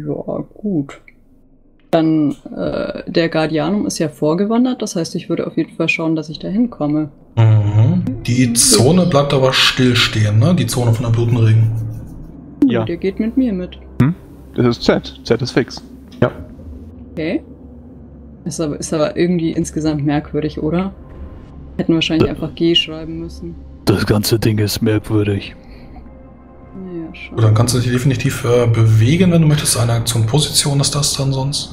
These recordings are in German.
Ja, gut. Dann, der Guardianum ist ja vorgewandert, das heißt, ich würde auf jeden Fall schauen, dass ich da hinkomme. Mhm. Die Zone bleibt aber stillstehen, ne? Die Zone von der Blutenregen. Ja. Der geht mit mir mit. Das ist Z. Z ist fix. Ja. Okay. Ist aber irgendwie insgesamt merkwürdig, oder? Hätten wahrscheinlich einfach G schreiben müssen. Das ganze Ding ist merkwürdig. Naja, schon. Dann kannst du dich definitiv bewegen, wenn du möchtest. Eine Aktion Position ist das dann sonst.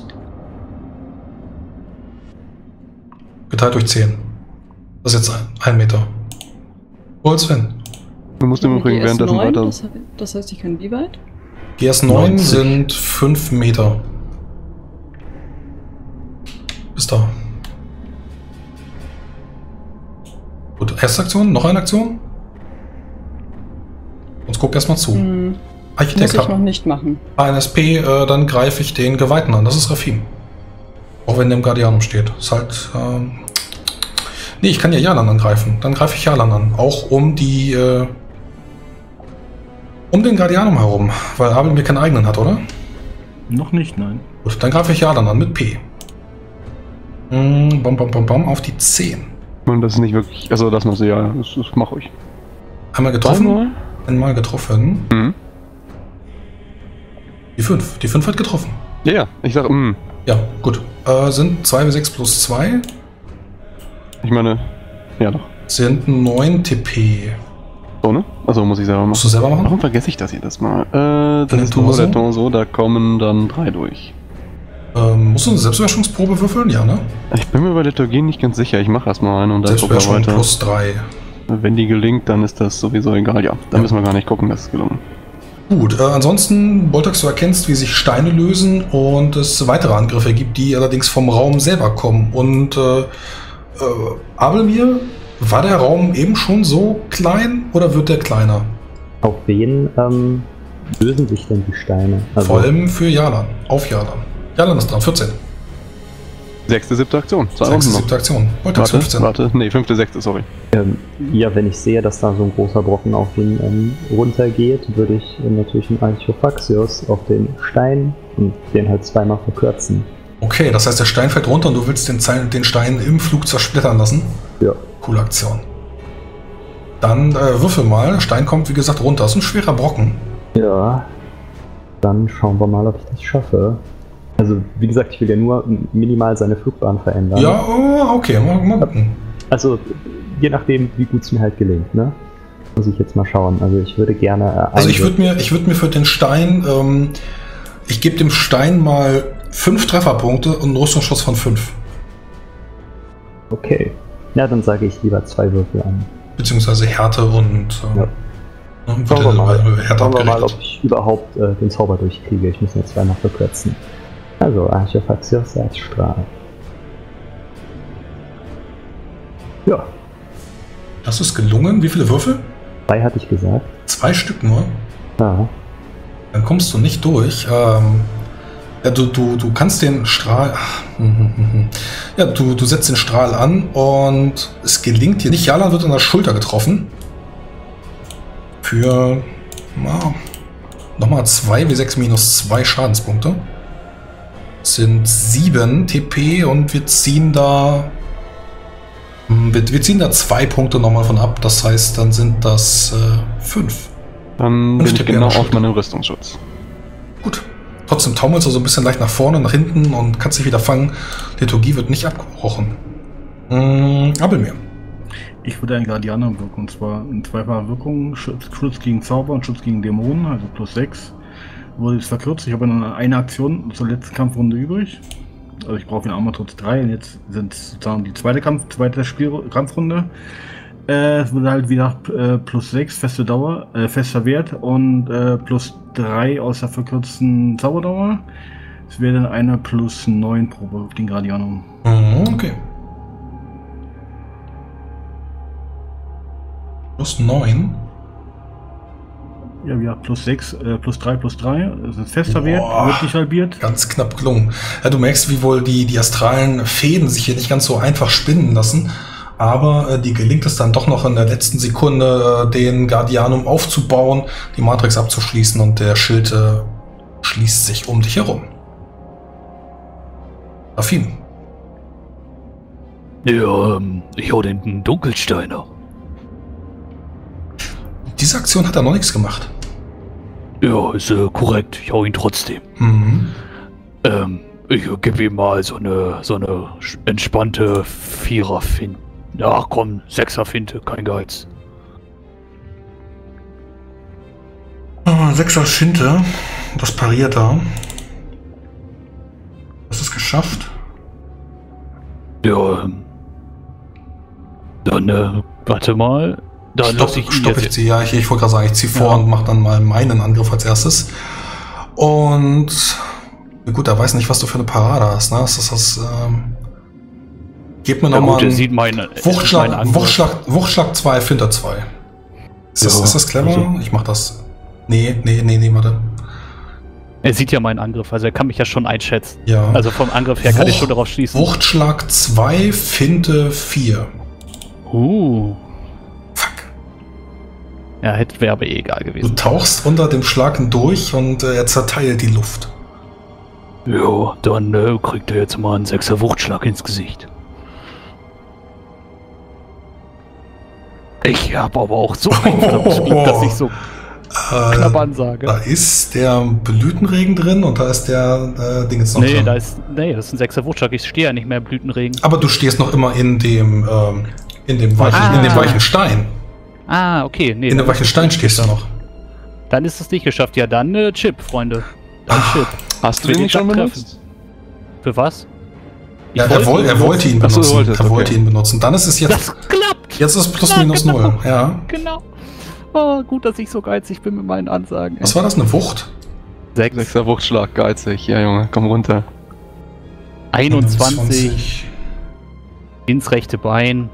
Geteilt durch 10. Das ist jetzt 1 Meter. Wo willst du hin? Du musst im Übrigen währenddessen weiter. Das heißt, ich kann wie weit? GS9 90. sind 5 Meter. Bis da. Gut, erste Aktion, noch eine Aktion? Uns guck erstmal zu. Architekt Muss ich noch nicht machen. ANSP, dann greife ich den Geweihten an. Das ist Rafim. Auch wenn der im Guardianum steht. Ist halt, nee, ich kann ja Jalan angreifen. Dann greife ich Jalan an. Auch um die, um den Guardianum herum. Weil Abel mir keinen eigenen hat, oder? Noch nicht, nein. Gut, dann greife ich Jalan an mit P. Bom, bom, bom, bom, auf die 10. Und das ist nicht wirklich. Also, das muss ich ja. Das mach ich. Einmal getroffen. Einmal getroffen. Die 5. Die 5 hat getroffen. Ja, ich sag, Ja, gut. Sind 2W6 plus 2. Ich meine, ja doch. Sind 9 TP. So, ne? Also muss ich selber machen. Musst du selber machen? Warum vergesse ich das jedes Mal? Das ist nur der Torso, da kommen dann 3 durch. Musst du eine Selbstbeherrschungsprobe würfeln? Ja, ne? Ich bin mir bei Liturgie nicht ganz sicher. Ich mache erstmal eine und dann gucken wir weiter. Plus 3. Wenn die gelingt, dann ist das sowieso egal. Ja, dann müssen wir gar nicht gucken, das ist gelungen. Gut, ansonsten, Boltax, du erkennst, wie sich Steine lösen und es weitere Angriffe gibt, die allerdings vom Raum selber kommen. Und Abelmir, war der Raum eben schon so klein oder wird der kleiner? Auf wen lösen sich denn die Steine? Also vor allem für Jalan, auf Jalan. Jalan ist dran, 14. 6., 7. Aktion. 2 6., 7. Aktion. Boltax 15. Warte, nee, 5., 6., sorry. ja, wenn ich sehe, dass da so ein großer Brocken auf ihn runtergeht, würde ich natürlich einen Archophaxios auf den Stein und den halt zweimal verkürzen. Okay, das heißt, der Stein fällt runter und du willst den Stein im Flug zersplittern lassen? Ja. Coole Aktion. Dann würfel mal. Der Stein kommt, wie gesagt, runter. Das ist ein schwerer Brocken. Ja. Dann schauen wir mal, ob ich das schaffe. Also, wie gesagt, ich will ja nur minimal seine Flugbahn verändern. Ja, okay, mal gucken. Also, je nachdem, wie gut es mir halt gelingt, ne? Muss ich jetzt mal schauen. Also, ich würde gerne... Also, ich würde mir für den Stein... ich gebe dem Stein mal 5 Trefferpunkte und einen Rüstungsschuss von 5. Okay. Ja, dann sage ich lieber 2 Würfel an. Beziehungsweise Härte und... ja. Schauen wir mal, ob ich überhaupt den Zauber durchkriege. Ich muss mir zweimal verkürzen. Also, Archophaxios Erzstrahl. Ja. Das ist gelungen. Wie viele Würfel? 2 hatte ich gesagt. 2 Stück nur? Ja. Dann kommst du nicht durch. Ja, du kannst den Strahl... Ja, du setzt den Strahl an und es gelingt dir nicht. Jalan wird an der Schulter getroffen. Für... nochmal 2W6 minus 2 Schadenspunkte. Sind 7 TP und wir ziehen da 2 Punkte nochmal von ab. Das heißt, dann sind das 5. Dann bin ich genau auf meinen Rüstungsschutz. Gut. Trotzdem taumelst du so ein bisschen leicht nach vorne, nach hinten und kannst dich wieder fangen. Liturgie wird nicht abgebrochen. Abelmir. Ich würde einen Guardianum wirken, und zwar in zweifacher Wirkung. Schutz gegen Zauber und Schutz gegen Dämonen, also plus 6. Wurde jetzt verkürzt. Ich habe dann eine Aktion zur letzten Kampfrunde übrig. Also ich brauche den Armatrotz 3 und jetzt sind es sozusagen die zweite Kampfrunde. Es wurde halt wieder plus 6 feste Dauer, fester Wert und plus 3 aus der verkürzten Zauberdauer. Es wäre dann eine plus 9 Probe auf den Guardianum. Okay. Plus 9? Ja, plus 6, plus 3, plus 3. Das ist fester Wert, wird nicht halbiert. Ganz knapp gelungen. Ja, du merkst, wie wohl die astralen Fäden sich hier nicht ganz so einfach spinnen lassen. Aber die gelingt es dann doch noch in der letzten Sekunde, den Guardianum aufzubauen, die Matrix abzuschließen und der Schild schließt sich um dich herum. Rafim. Ja, ich hau den Dunkelsteiner. Diese Aktion hat er noch nichts gemacht. Ja, ist korrekt. Ich hau ihn trotzdem. Mhm. Ich gebe ihm mal so eine entspannte Vierer-Finte. Ach komm, Sechser-Finte, kein Geiz. 6er Finte. Das pariert er. Hast du es geschafft? Ja, dann, warte mal. Dann lass ich ihn Stopp, jetzt. ich ziehe. Ja, ich wollte gerade sagen, ich ziehe vor und mache dann mal meinen Angriff als erstes. Und gut, er weiß nicht, was du für eine Parade hast, ne? Gib mir nochmal einen Wuchtschlag 2, Finte 2. Ist das clever? Also. Ich mach das. Nee, warte. Er sieht ja meinen Angriff, also er kann mich ja schon einschätzen. Ja. Also vom Angriff her kann ich schon darauf schließen. Wuchtschlag 2, Finte 4. Fuck. Ja, wäre aber eh egal Du gewesen. tauchst unter dem Schlag durch und er zerteilt die Luft. Ja, dann kriegt er jetzt mal einen 6er Wuchtschlag ins Gesicht. Ich habe aber auch so einen Speed, dass ich so knapp ansage. Da ist der Blütenregen drin und da ist der Ding jetzt noch Nee, drin. das ist ein 6er Wuchtschlag. Ich stehe ja nicht mehr im Blütenregen. Aber du stehst noch immer in dem weichen Stein. Ah, okay. Nee, In dem weichen Stein stehst du noch. Dann ist es nicht geschafft. Ja, dann Chip, Freunde. Dann Chip. Hast du Will den nicht schon Sack benutzt? Für was? Ja, er wollte ihn Ach so, benutzen. er wollte ihn benutzen. Dann ist es jetzt. Das klappt! Jetzt ist plus Ja, minus genau. 0. Ja. Genau. Oh, gut, dass ich so geizig bin mit meinen Ansagen. Was war das? Eine Wucht? 6, 6er Wuchtschlag, geizig. Ja, Junge, komm runter. 21 ins rechte Bein.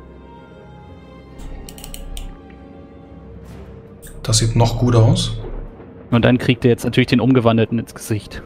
Das sieht noch gut aus. Und dann kriegt er jetzt natürlich den Umgewandelten ins Gesicht.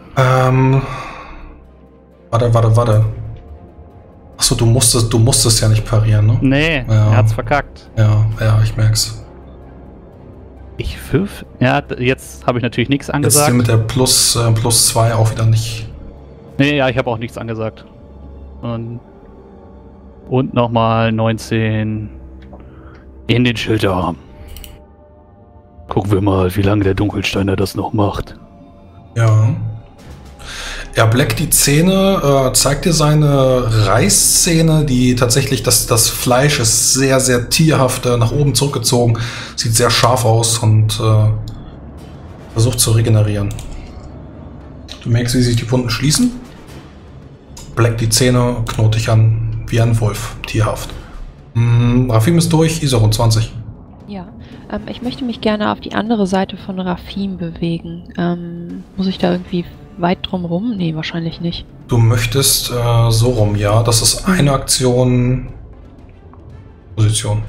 Warte. Achso, du musstest ja nicht parieren, ne? Nee, Ja. er hat's verkackt. Ja, ich merk's. Ich 5? Ja, jetzt habe ich natürlich nichts Jetzt angesagt. hier mit der plus 2 auch wieder nicht. Nee, ja, ich habe auch nichts angesagt. Und nochmal 19 in den Schilderarm. Gucken wir mal, wie lange der Dunkelsteiner das noch macht. Ja. Er bleckt die Zähne, zeigt dir seine Reißzähne, die tatsächlich, das Fleisch ist sehr, sehr tierhaft nach oben zurückgezogen, sieht sehr scharf aus und versucht zu regenerieren. Du merkst, wie sich die Wunden schließen. Bleckt die Zähne, knurrt dich an wie ein Wolf, tierhaft. Rafim ist durch, Isaron 20. Ja, ich möchte mich gerne auf die andere Seite von Rafim bewegen. Muss ich da irgendwie weit drum rum? Nee, wahrscheinlich nicht. Du möchtest so rum, ja. Das ist eine Aktion. Position.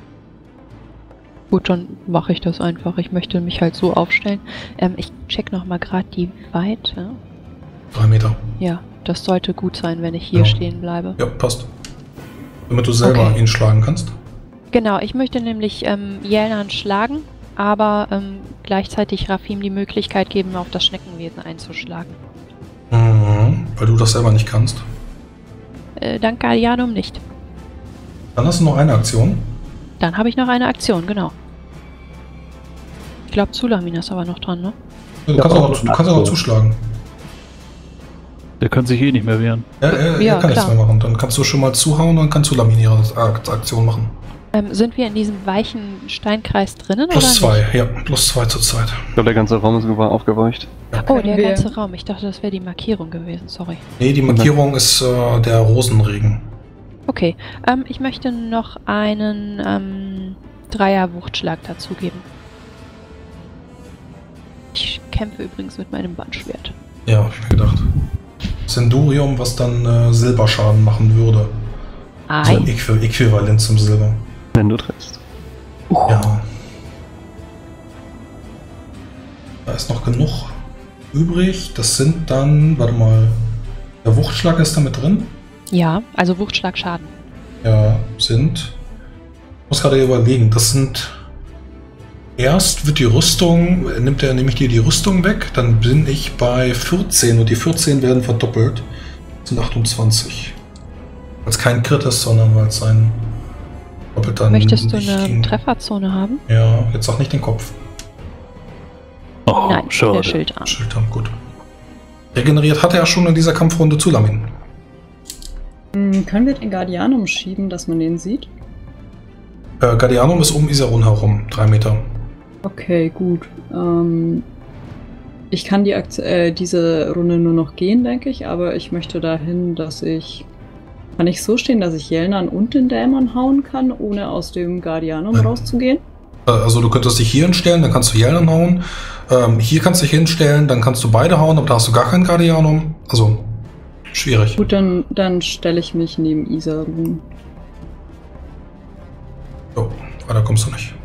Gut, dann mache ich das einfach. Ich möchte mich halt so aufstellen. Ich check nochmal gerade die Weite. 3 Meter. Ja, das sollte gut sein, wenn ich hier Ja. stehen bleibe. Ja, passt. Damit du selber ihn schlagen kannst. Genau, ich möchte nämlich Jelnan schlagen, aber gleichzeitig Rafim die Möglichkeit geben, auf das Schneckenwesen einzuschlagen. Weil du das selber nicht kannst. Dank Gallianum nicht. Dann hast du noch eine Aktion. Dann habe ich noch eine Aktion, genau. Ich glaube, Zulamin ist aber noch dran, ne? Ja, du kannst auch zuschlagen. Der kann sich eh nicht mehr wehren. Er Ja, kann nichts klar. mehr machen. Dann kannst du schon mal zuhauen und dann kannst du Lamin ihre Aktion machen. Sind wir in diesem weichen Steinkreis drinnen Plus oder 2, nicht? ja, plus 2 zur Zeit. Ich glaube, der ganze Raum ist aufgeweicht. Oh, der wir- ganze Raum. Ich dachte, das wäre die Markierung gewesen, sorry. Nee, die Markierung ist der Rosenregen. Okay, ich möchte noch einen Dreier-Wuchtschlag dazugeben. Ich kämpfe übrigens mit meinem Bandschwert. Ja, hab ich mir gedacht. Sendurium, was dann Silberschaden machen würde. Also äquivalent zum Silber. Wenn du triffst. Ja. Da ist noch genug übrig. Das sind dann, warte mal, der Wuchtschlag ist da mit drin. Ja, also Erst wird die Rüstung, nehme ich dir die Rüstung weg, dann bin ich bei 14 und die 14 werden verdoppelt. Das sind 28. Weil es kein Crit ist, sondern weil es ein doppelter... Möchtest du eine Trefferzone haben? Ja, jetzt sag nicht den Kopf. Oh, Nein, schade. der Schildarm. Schildarm, gut. Regeneriert hatte er schon in dieser Kampfrunde zu Lamin. Können wir den Guardianum schieben, dass man den sieht? Guardianum ist um Iserun herum, 3 Meter. Okay, gut. Ich kann diese Runde nur noch gehen, denke ich, aber ich möchte dahin, dass ich... Kann ich so stehen, dass ich Jelnan und den Dämon hauen kann, ohne aus dem Guardianum rauszugehen? Also du könntest dich hier hinstellen, dann kannst du Jelnan hauen. Hier kannst du dich hinstellen, dann kannst du beide hauen, aber da hast du gar kein Guardianum. Also, schwierig. Gut, dann stelle ich mich neben Iserun. So, weiter kommst du nicht.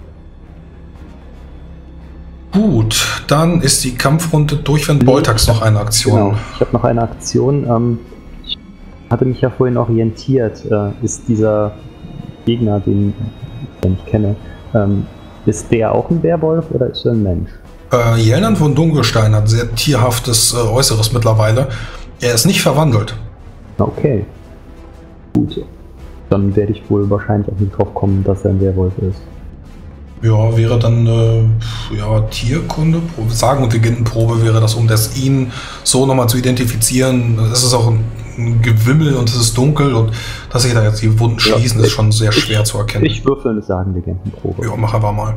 Gut, dann ist die Kampfrunde durch, wenn Boltax noch eine Aktion. Genau, ich habe noch eine Aktion. Ich hatte mich ja vorhin orientiert. Ist dieser Gegner, den ich kenne, ist der auch ein Werwolf oder ist er ein Mensch? Jelnan von Dunkelstein hat sehr tierhaftes Äußeres mittlerweile. Er ist nicht verwandelt. Okay. Gut. Dann werde ich wohl wahrscheinlich auch nicht drauf kommen, dass er ein Werwolf ist. Ja, wäre dann Tierkunde, Sagen- und Legendenprobe wäre das, um das ihn so nochmal zu identifizieren. Es ist auch ein Gewimmel und es ist dunkel und dass sich da jetzt die Wunden schließen, ist schon sehr schwer zu erkennen. Ich würfel eine Sagen-Legendenprobe. Ja, mach einfach mal.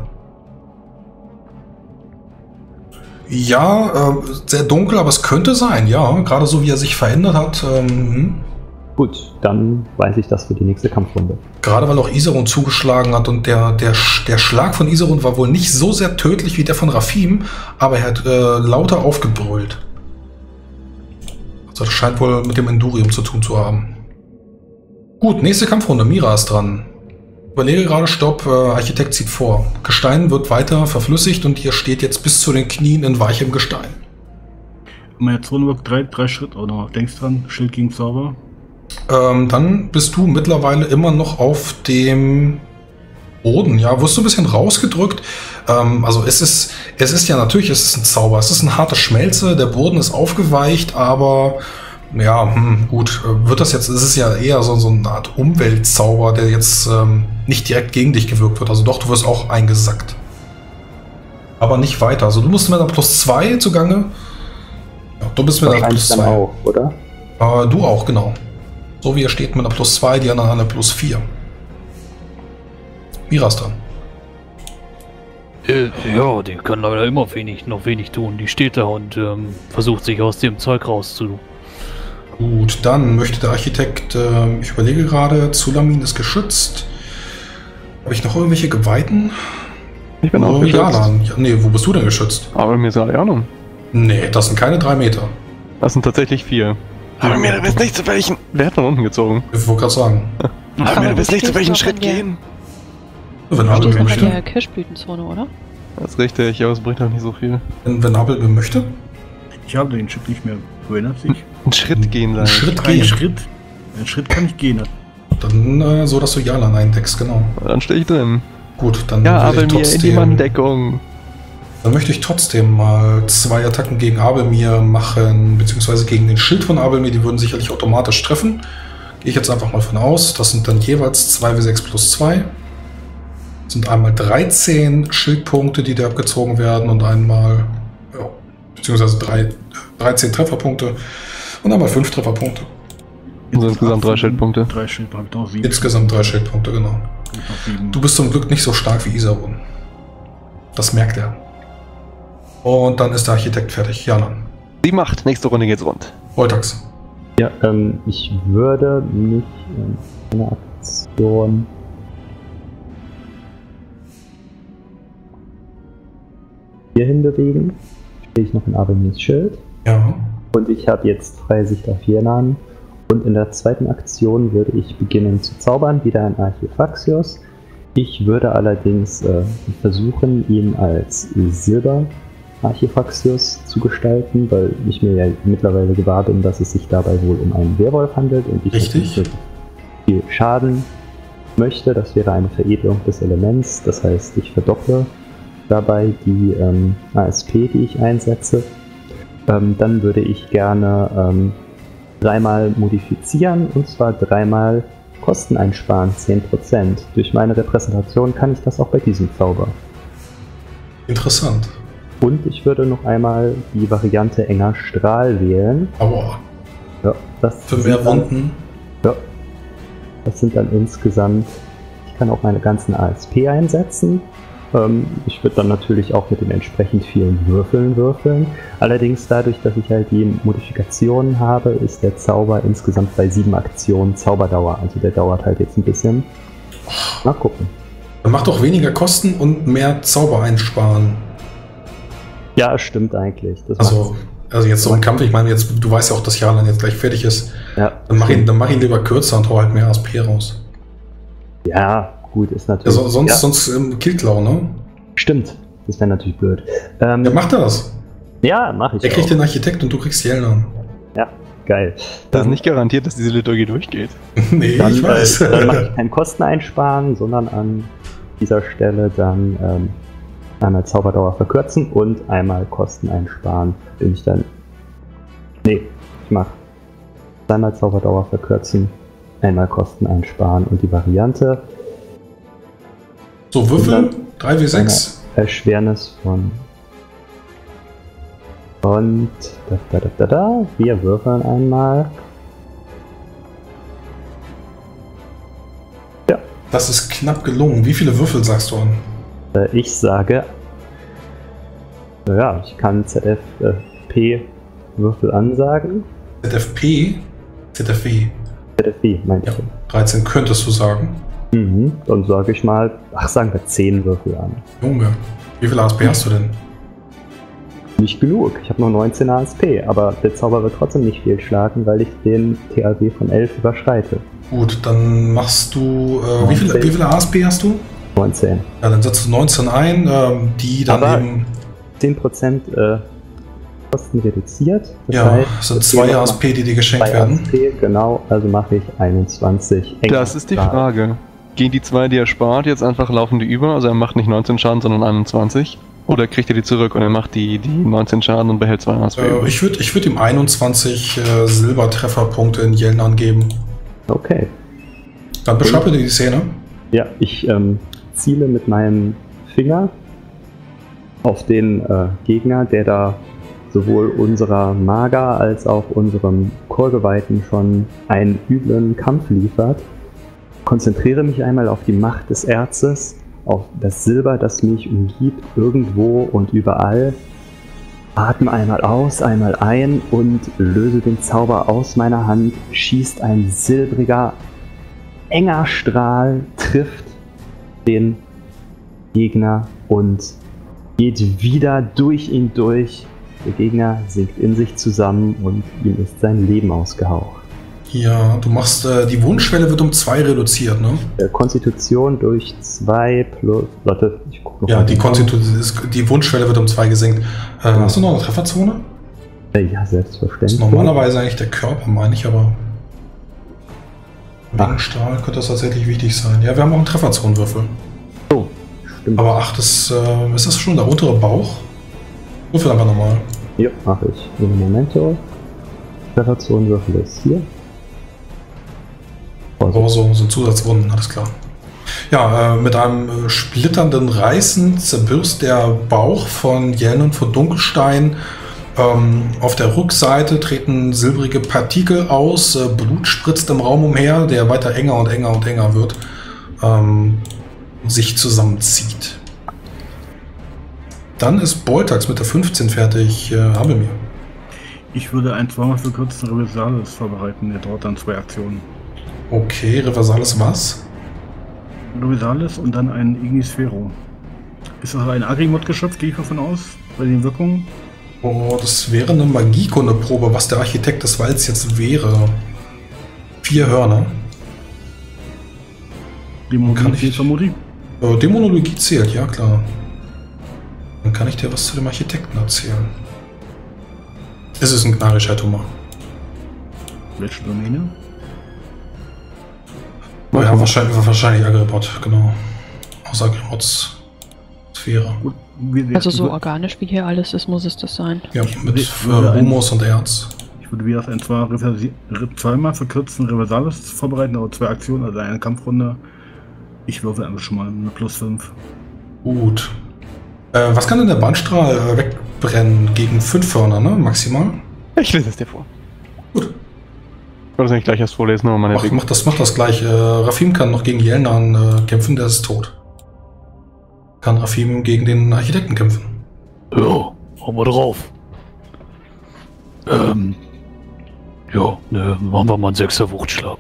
Ja, sehr dunkel, aber es könnte sein, ja. Gerade so wie er sich verändert hat. Gut, dann weiß ich das für die nächste Kampfrunde. Gerade weil auch Iserun zugeschlagen hat und der Schlag von Iserun war wohl nicht so sehr tödlich wie der von Rafim, aber er hat lauter aufgebrüllt. Also das scheint wohl mit dem Endurium zu tun zu haben. Gut, nächste Kampfrunde. Mira ist dran. Überlege gerade, stopp, Architekt zieht vor. Gestein wird weiter verflüssigt und ihr steht jetzt bis zu den Knien in weichem Gestein. Meine Zone wirkt 3 Schritte, oder denkst dran, Schild gegen Zauber. Dann bist du mittlerweile immer noch auf dem Boden, ja, wirst du ein bisschen rausgedrückt. Also es ist ja natürlich, es ist ein Zauber, es ist eine harte Schmelze, der Boden ist aufgeweicht, aber ja, gut, wird das jetzt, es ist ja eher so eine Art Umweltzauber, der jetzt nicht direkt gegen dich gewirkt wird, also doch, du wirst auch eingesackt. Aber nicht weiter, also du musst mit einer +2 zugange. Ja, du bist mit einer +2. Auch, oder? Du auch, genau. So wie er steht mit einer +2, die anderen eine +4. Mira ist dran. Ja, die kann leider immer noch wenig tun. Die steht da und versucht sich aus dem Zeug rauszu. Gut, dann möchte der Architekt, ich überlege gerade, Zulamin ist geschützt. Habe ich noch irgendwelche Geweihten? Ich bin auch geschützt. Ja, nee, wo bist du denn geschützt? Aber mir ist eine Ahnung. Nee, das sind keine 3 Meter. Das sind tatsächlich 4. Aber mir, du bist nicht zu welchen... Wer hat von unten gezogen? Ich wollte gerade sagen. Aber mir, du bist nicht zu welchen Schritt gehen. Wenn Du Abel stehst noch in möchte. der Kirschblütenzone, oder? Das ist richtig, aber es bringt auch nicht so viel. Wenn Abel möchte. Ich habe den Schritt nicht mehr. Du erinnerst dich? Einen Schritt gehen Einen lang. Schritt Kein gehen. Schritt. Einen Schritt kann ich gehen. Dann so, dass du Jalan eindeckst, genau. Dann stehe ich drin. Gut, dann Ja, will aber ich mir in die Manndeckung. Dann möchte ich trotzdem mal 2 Attacken gegen Abelmir machen, beziehungsweise gegen den Schild von Abelmir, die würden sicherlich automatisch treffen. Gehe ich jetzt einfach mal von aus. Das sind dann jeweils 2W6 + 2. Das sind einmal 13 Schildpunkte, die da abgezogen werden und einmal, ja, beziehungsweise 13 Trefferpunkte und einmal 5 Trefferpunkte. Also insgesamt 3 Schildpunkte. 3 Schildpunkte, noch 7. Insgesamt 3 Schildpunkte, genau. Du bist zum Glück nicht so stark wie Iserun. Das merkt er. Und dann ist der Architekt fertig. Jalan. Die Macht. Nächste Runde geht's rund. Voltax. Ja, ich würde mich in einer Aktion hierhin bewegen. Stehe ich noch in Abelmirs Schild. Ja. Und ich habe jetzt freie Sicht auf Jelnan. Und in der zweiten Aktion würde ich beginnen zu zaubern, wieder ein Archiphaxios. Ich würde allerdings versuchen, ihn als Silber-Archiphaxios zu gestalten, weil ich mir ja mittlerweile gewahr bin, dass es sich dabei wohl um einen Werwolf handelt und ich Richtig. nicht viel Schaden möchte. Das wäre eine Veredelung des Elements, das heißt, ich verdopple dabei die ASP, die ich einsetze. Dann würde ich gerne dreimal modifizieren, und zwar dreimal Kosten einsparen, 10%. Durch meine Repräsentation kann ich das auch bei diesem Zauber. Interessant. Und ich würde noch einmal die Variante enger Strahl wählen. Aua. Ja, das Für mehr Wunden. Ja, das sind dann insgesamt, ich kann auch meine ganzen ASP einsetzen. Ich würde dann natürlich auch mit den entsprechend vielen Würfeln würfeln. Allerdings dadurch, dass ich halt die Modifikationen habe, ist der Zauber insgesamt bei 7 Aktionen Zauberdauer. Also der dauert halt jetzt ein bisschen. Mal gucken. Dann macht doch weniger Kosten und mehr Zauber einsparen. Ja, stimmt eigentlich. Das Also jetzt so ein Kampf, ich meine, jetzt, du weißt ja auch, dass Jalan jetzt gleich fertig ist. Ja, Dann mach ihn lieber kürzer und hau halt mehr ASP raus. ja, gut, ist natürlich. Ja, sonst Killklau, ne? Stimmt, das wäre natürlich blöd. Ja, macht das. Ja, mach ich. Er kriegt auch. den Architekt und du kriegst Jelnan. Ja, geil. Das ist nicht garantiert, dass diese Liturgie durchgeht. Nee, Dann, ich weiß. Dann mache ich keinen Kosten einsparen, sondern an dieser Stelle dann einmal Zauberdauer verkürzen und einmal Kosten einsparen, indem ich dann. Nee, ich mache zweimal Zauberdauer verkürzen, einmal Kosten einsparen und die Variante So, Würfel, 3W6. Erschwernis von. Und wir würfeln einmal. Ja, Das ist knapp gelungen. Wie viele Würfel sagst du an? ich sage. Naja, ich kann ZFP-Würfel ansagen. ZFP? ZFW. ZFW, meinte Ja, ich. 13 könntest du sagen. Dann sage ich mal, sagen wir 10 Würfel an. Junge, wie viel ASP hast du denn? Nicht genug, ich habe nur 19 ASP, aber der Zauber wird trotzdem nicht fehlschlagen, weil ich den TAW von 11 überschreite. Gut, dann machst du. Wie viele ASP hast du? 19. Ja, dann setzt du 19 ein, die dann Aber eben. 10% Kosten reduziert. Das Ja, heißt, es sind es 2 gehen ASP, die dir geschenkt 2 werden. ASP, genau, also mache ich 21. Das ist die Frage. Gehen die 2, die er spart, jetzt einfach laufen die über? Also er macht nicht 19 Schaden, sondern 21? Oder kriegt er die zurück und er macht die 19 Schaden und behält 2 ASP? Ich würd ihm 21 Silbertrefferpunkte in Jelnan geben. Okay. Dann beschreibe dir die Szene. Ja, ich ziele mit meinem Finger auf den Gegner, der da sowohl unserer Maga als auch unserem Chorgeweihten schon einen üblen Kampf liefert. Konzentriere mich einmal auf die Macht des Erzes, auf das Silber, das mich umgibt, irgendwo und überall. Atme einmal aus, einmal ein und löse den Zauber aus meiner Hand. Schießt ein silbriger, enger Strahl, trifft den Gegner und geht wieder durch ihn durch. Der Gegner sinkt in sich zusammen und ihm ist sein Leben ausgehaucht. Ja, du machst, die Wundschwelle wird um 2 reduziert, ne? Konstitution durch 2 plus. Warte, ich guck noch Ja, mal die genau. die Wundschwelle wird um 2 gesenkt. Hast du noch eine Trefferzone? Ja, Das selbstverständlich. ist normalerweise eigentlich der Körper, meine ich, aber. Wegen Strahl könnte das tatsächlich wichtig sein. Ja, wir haben auch einen Trefferzonenwürfel. Oh, stimmt. Aber ach, ist das schon der untere Bauch? Würfel aber nochmal. Ja, mache ich. In Momento. Trefferzonenwürfel ist hier. Oh, so sind Zusatzwunden, alles klar. Ja, mit einem splitternden Reißen zerbirst der Bauch von Jelnan von Dunkelstein. Auf der Rückseite treten silbrige Partikel aus, Blut spritzt im Raum umher, der weiter enger und enger und enger wird, sich zusammenzieht. Dann ist Boltax mit der 15 fertig, habe mir. Ich würde ein zweimal verkürzten Reversales vorbereiten, der dauert dann 2 Aktionen. Okay, Reversales was? Reversales und dann ein Ignisphero. Ist das ein Agrimod-Geschöpf, gehe ich davon aus, bei den Wirkungen? Oh, das wäre eine Magiekundeprobe, was der Architekt des Walds jetzt wäre. 4 Hörner. Dämonologie vermute ich. Dämonologie zählt, ja klar. Dann kann ich dir was zu dem Architekten erzählen. Es ist ein Gnarisch Thomas. Welche Domäne? Ja, wahrscheinlich Agribot, genau. Aus Agribots Atmosphäre. Gut, Also so organisch wie hier alles ist, muss es das sein. Ja, mit Humus und Erz. Ich würde wieder ein zweimal verkürzten Reversales vorbereiten, aber 2 Aktionen, also eine Kampfrunde. Ich würfel einfach schon mal eine +5. Gut. Was kann denn der Bandstrahl wegbrennen? Gegen 5 Hörner, ne? Maximal? Ich lese es dir vor. Gut. Ich wollte das nicht gleich erst vorlesen, aber meine Mach das gleich. Rafim kann noch gegen Jelnan kämpfen, der ist tot. Kann Rafim gegen den Architekten kämpfen. Ja, hauen wir drauf. Ja, ne, machen wir mal einen 6er Wuchtschlag.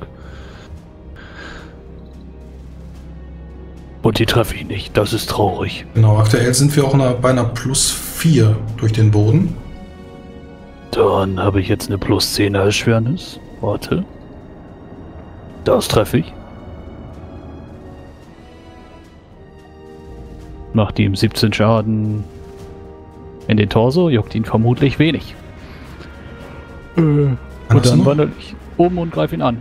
Und die treffe ich nicht, das ist traurig. Genau, aktuell sind wir auch bei einer +4 durch den Boden. Dann habe ich jetzt eine +10er Erschwernis. Warte. Das treffe ich. Macht ihm 17 Schaden in den Torso, juckt ihn vermutlich wenig. Und dann wandle ich um und greife ihn an.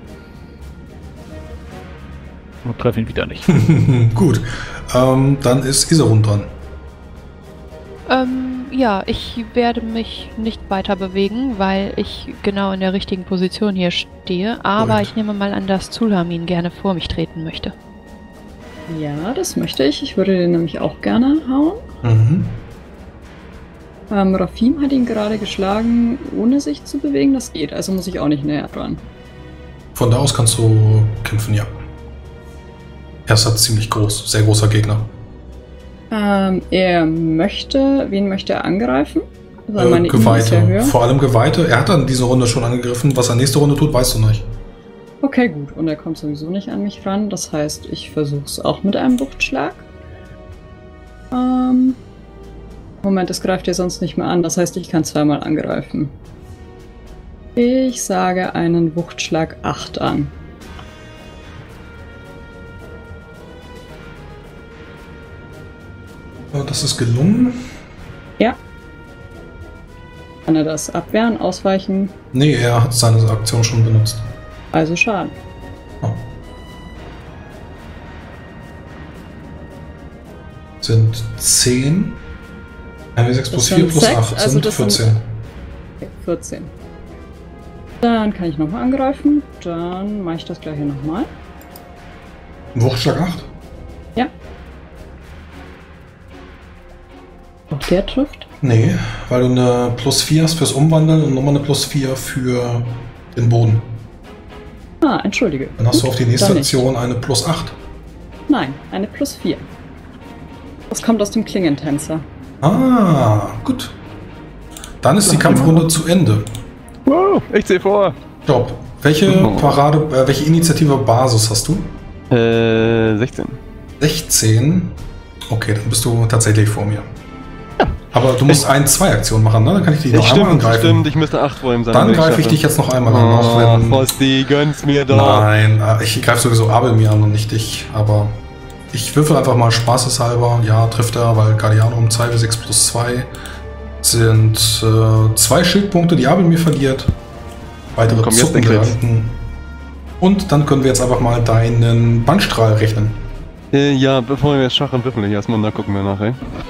Und treffe ihn wieder nicht. Gut, dann ist Iserun dran. Ja, ich werde mich nicht weiter bewegen, weil ich genau in der richtigen Position hier stehe. Aber Gut. ich nehme mal an, dass Zulhamin gerne vor mich treten möchte. Ja, das möchte ich. Ich würde den nämlich auch gerne hauen. Mhm. Rafim hat ihn gerade geschlagen, ohne sich zu bewegen. Das geht, also muss ich auch nicht näher dran. Von da aus kannst du kämpfen, ja. Er ist halt ziemlich groß, sehr großer Gegner. Wen möchte er angreifen? Weil meine INI ist ja Geweihte, höher. vor allem Geweihte. Er hat dann diese Runde schon angegriffen. Was er nächste Runde tut, weißt du nicht. Okay, gut. Und er kommt sowieso nicht an mich ran. Das heißt, ich versuche es auch mit einem Wuchtschlag. Moment, es greift ja sonst nicht mehr an. Das heißt, ich kann zweimal angreifen. Ich sage einen Wuchtschlag 8 an. Das ist gelungen. Ja. Kann er das abwehren, ausweichen? Nee, er hat seine Aktion schon benutzt. Also Schaden. Oh. Sind 10. 1W6 plus 4 plus 8 also sind das 14. Okay, 14. Dann kann ich nochmal angreifen. Dann mache ich das gleiche nochmal. Wuchtschlag 8? Ja. Auch der trifft. Nee, weil du eine plus 4 hast fürs Umwandeln und nochmal eine plus 4 für den Boden. Ah, entschuldige. Dann hast du auf die nächste dann nicht. Aktion eine plus 8. Nein, eine plus 4. Das kommt aus dem Klingentänzer. Ah, gut. Dann ist die Kampfrunde zu Ende. Wow, ich sehe vor. Top. Welche welche Initiative Basis hast du? 16. 16. Okay, dann bist du tatsächlich vor mir. Aber du musst 2 Aktionen machen, ne? Dann kann ich dich noch einmal angreifen. Stimmt, ich müsste 8 vor ihm sein. Dann greife ich dich jetzt noch einmal an. Auch wenn, Frosti, gönn's mir doch. nein, ich greife sowieso Abelmir an und nicht dich. Aber ich würfel einfach mal spaßeshalber. Ja, trifft er, weil Guardiano um 2W6 plus 2 sind 2 Schildpunkte, die Abelmir verliert. Weitere Komm, jetzt Zuckengedanken. Und dann können wir jetzt einfach mal deinen Bandstrahl rechnen. Ja, bevor wir jetzt schachern, würfeln wir erstmal und da gucken wir nachher.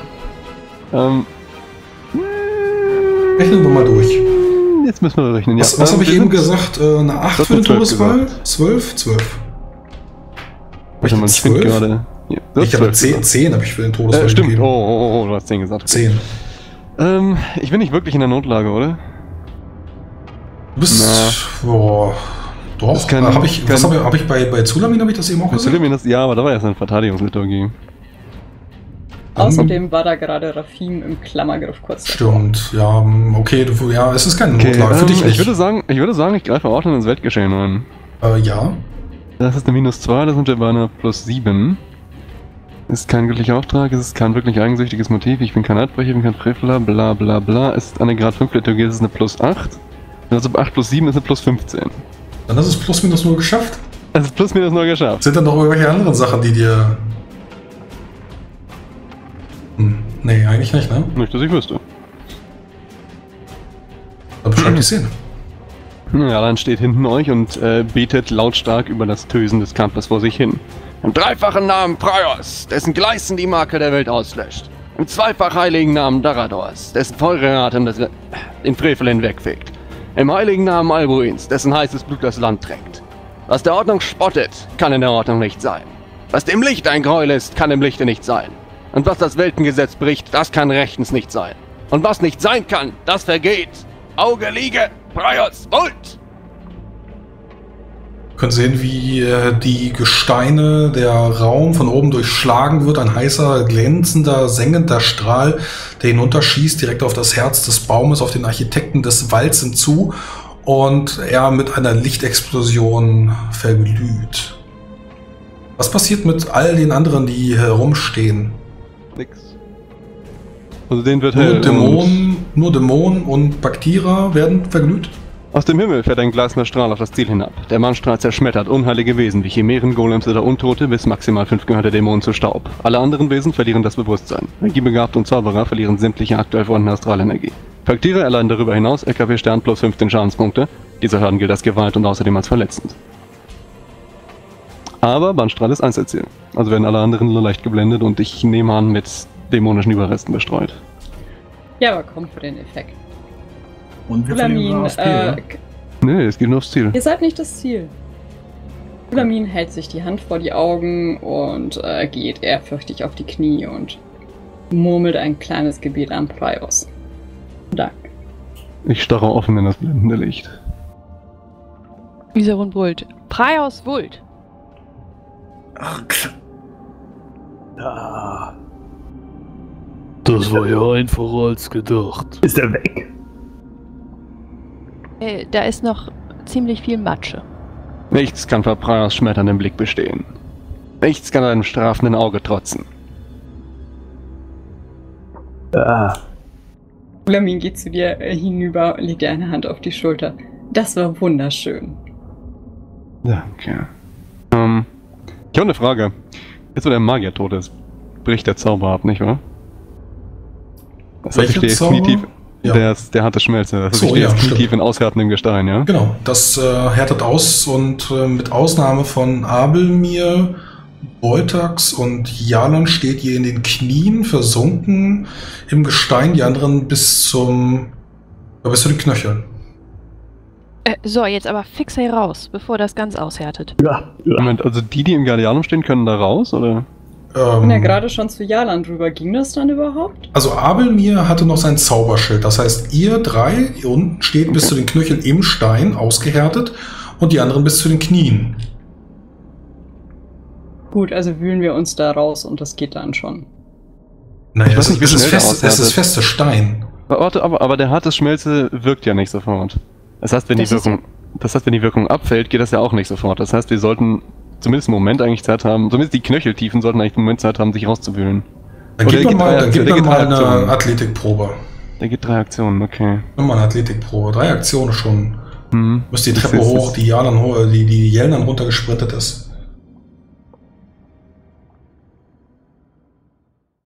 Rechnen wir mal durch. Jetzt müssen wir rechnen. Was habe ich eben gesagt? Eine 8 für den Todesfall? 12? 12. Warte mal, ich finde gerade. Ja, Ich habe 10 habe ich für den Todesfall stimmt. gegeben. Oh, du hast 10 gesagt. 10. Ich bin nicht wirklich in der Notlage, oder? Du bist. Boah. Doch. Das kann- Hab ich bei Zulamin habe ich das eben auch gesagt? Ja, aber da war erst eine Verteidigungsliturgie. Außerdem war da gerade Rafim im Klammergriff kurz davor. Stimmt, ja, okay, es ist keine Notlage, für dich ich nicht. würde sagen, ich greife auch ins Weltgeschehen ein. Ja. Das ist eine -2, da sind wir bei einer +7. Ist kein göttlicher Auftrag, es ist kein wirklich eigensüchtiges Motiv, ich bin kein Eidbrecher, ich bin kein Frevler, bla bla bla. Es ist eine Grad 5 Liturgie, es ist eine +8. Also 8 plus 7 ist eine +15. Dann hast du es plus minus nur geschafft. Es ist plus minus nur geschafft. Sind dann noch irgendwelche anderen Sachen, die dir. Nee, eigentlich nicht, ne? Nicht, dass ich wüsste. Dann beschreibt die Szene. Ja, dann steht hinten euch und betet lautstark über das Tösen des Kampfes vor sich hin. Im dreifachen Namen Praios, dessen Gleißen die Marke der Welt auslöscht. Im zweifach heiligen Namen Daradors, dessen feuriger Atem den Frevel hinwegfegt. Im heiligen Namen Albuins, dessen heißes Blut das Land trägt. Was der Ordnung spottet, kann in der Ordnung nicht sein. Was dem Licht ein Gräuel ist, kann im Lichte nicht sein. Und was das Weltengesetz bricht, das kann rechtens nicht sein. Und was nicht sein kann, das vergeht. Auge liege, Praios Vult! Ihr könnt sehen, wie die Gesteine, der Raum von oben durchschlagen wird. Ein heißer, glänzender, sengender Strahl, der hinunterschießt direkt auf das Herz des Baumes, auf den Architekten des Walds hinzu. Und er mit einer Lichtexplosion verglüht. Was passiert mit all den anderen, die herumstehen? Nix. Also den wird Nur Dämonen und Baktierer werden verglüht? Aus dem Himmel fährt ein gleißender Strahl auf das Ziel hinab. Der Mannstrahl zerschmettert unheilige Wesen wie Chimären, Golems oder Untote bis maximal 5 gehörte Dämonen zu Staub. Alle anderen Wesen verlieren das Bewusstsein. Magiebegabte und Zauberer verlieren sämtliche aktuell vorhandene Astralenergie. Faktiere erleiden darüber hinaus LKW Stern plus 15 Schadenspunkte. Dieser Schaden gilt als Gewalt und außerdem als verletzend. Aber Bannstrahl ist Einzelziel. Also werden alle anderen nur leicht geblendet und ich nehme an mit dämonischen Überresten bestreut. Ja, aber komm für den Effekt. Und wir verlieren Ulamin, aufs Ziel, Nee, es geht nur aufs Ziel. ihr seid nicht das Ziel. Ulamin hält sich die Hand vor die Augen und geht ehrfürchtig auf die Knie und murmelt ein kleines Gebet an Praios. Dank. Ich starre offen in das blendende Licht. Isarun brüllt. Praios Vult! Ach, Ja. Das war ja einfacher als gedacht. Ist er weg? Da ist noch ziemlich viel Matsche. Nichts kann vor Praios schmetterndem Blick bestehen. Nichts kann einem strafenden Auge trotzen. Ulamin geht zu dir hinüber, legt dir eine Hand auf die Schulter. Das war wunderschön. Danke. Ich habe eine Frage. Jetzt, wo der Magier tot ist, bricht der Zauber ab, nicht wahr? Das heißt, ich stehe jetzt knietief. Ja. Der hatte Schmelze. Das heißt, So, ich stehe ja, jetzt knietief stimmt. in aushärtendem Gestein, ja? Genau, das härtet aus und mit Ausnahme von Abelmir, Beutax und Jalon steht ihr in den Knien versunken im Gestein, die anderen bis zu den Knöcheln. So, jetzt aber fix hier raus, bevor das ganz aushärtet. Moment, also die im Guardianum stehen, können da raus, oder? Ich bin ja gerade schon zu Jalan drüber. Ging das dann überhaupt? Also Abelmir hatte noch sein Zauberschild. Das heißt, ihr drei hier unten steht bis zu den Knöcheln im Stein, ausgehärtet, und die anderen bis zu den Knien. Gut, also wühlen wir uns da raus und das geht dann schon. Naja, Ich weiß nicht, wie es ist schnell der fester fester Stein. Warte, aber der harte Schmelze wirkt ja nicht sofort. Das heißt, wenn die Wirkung abfällt, geht das ja auch nicht sofort. Das heißt, wir sollten zumindest einen Moment eigentlich Zeit haben, zumindest die Knöcheltiefen sollten eigentlich einen Moment Zeit haben, sich rauszuwühlen. Dann Oder gib mir mal eine Aktionen. Athletikprobe. Der geht 3 Aktionen, okay. Nimm mal eine Athletikprobe. 3 Aktionen schon. Mhm. Müsst die Das Treppe ist- hoch, die Jelnan runtergesprintet ist.